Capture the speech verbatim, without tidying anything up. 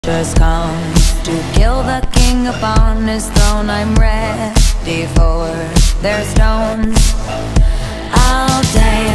Just come to kill the king upon his throne. I'm ready for their stones. I'll die.